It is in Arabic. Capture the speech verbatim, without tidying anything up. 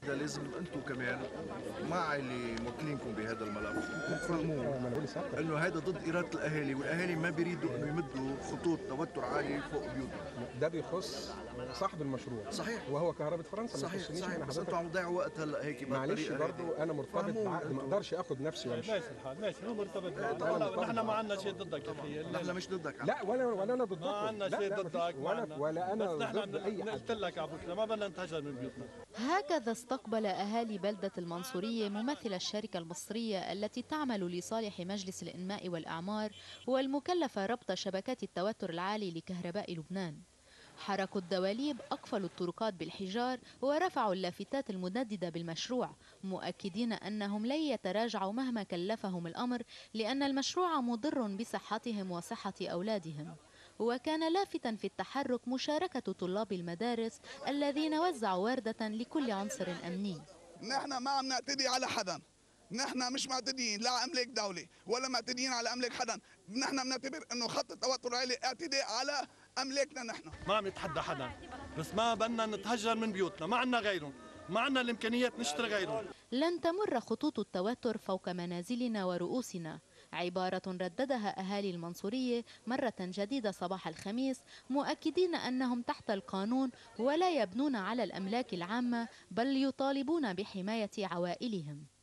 لازم انتم كمان مع اللي موكلينكم بهذا الملف تفهموا انه هذا ضد اراده الاهالي، والاهالي ما بيريدوا انه يمدوا خطوط توتر عالي فوق بيوتهم. ده بيخص صاحب المشروع صحيح، وهو كهرباء فرنسا. صحيح صحيح، بس انتوا عم تضيعوا وقت هلا هيك معلش برضه انا مرتبط بعقد ما اقدرش اخد نفسي وامشي. ماشي الحال، ماشي هو مرتبط بعقد. نحن ما عندنا شيء ضدك يا اخي، نحن مش ضدك. لا ولا ولا انا ضدك، ما عندنا شيء ضدك ولا ولا انا ضد اي حد. قلت لك عبوكنا ما بدنا نتهجر من بيوتنا. هكذا استقبل أهالي بلدة المنصورية ممثل الشركة المصرية التي تعمل لصالح مجلس الإنماء والإعمار والمكلفة ربط شبكات التوتر العالي لكهرباء لبنان. حركوا الدواليب، أقفلوا الطرقات بالحجار ورفعوا اللافتات المنددة بالمشروع، مؤكدين أنهم لن يتراجعوا مهما كلفهم الأمر، لأن المشروع مضر بصحتهم وصحة أولادهم. وكان لافتا في التحرك مشاركة طلاب المدارس الذين وزعوا وردة لكل عنصر أمني. نحن ما عم نعتدي على حدا، نحن مش معتديين لا املاك دولة ولا معتديين على املاك حدا، نحن بنعتبر انه خط التوتر العالي اعتداء على املاكنا نحن. ما عم نتحدى حدا، بس ما بدنا نتهجر من بيوتنا، ما عندنا غيرهم، ما عندنا الامكانيات نشتري غيرهم. لن تمر خطوط التوتر فوق منازلنا ورؤوسنا، عبارة رددها أهالي المنصورية مرة جديدة صباح الخميس، مؤكدين أنهم تحت القانون ولا يبنون على الأملاك العامة، بل يطالبون بحماية عوائلهم.